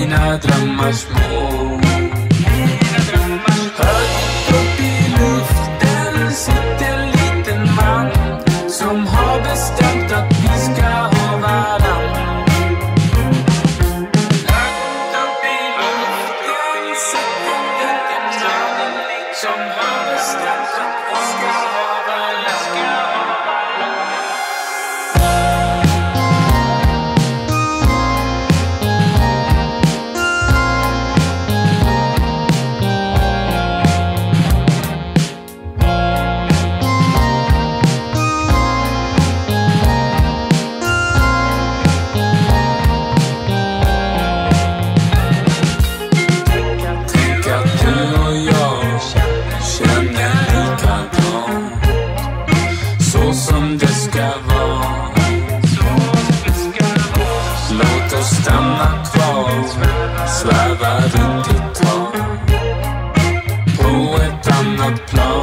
mina drömmar små. Högt upp i luften sitter en liten man som har bestämt att vi ska ha varann. Högt upp i luften sitter en liten man som har bestämt att vi ska ha varann. Sväva runt i tag på ett annat plan.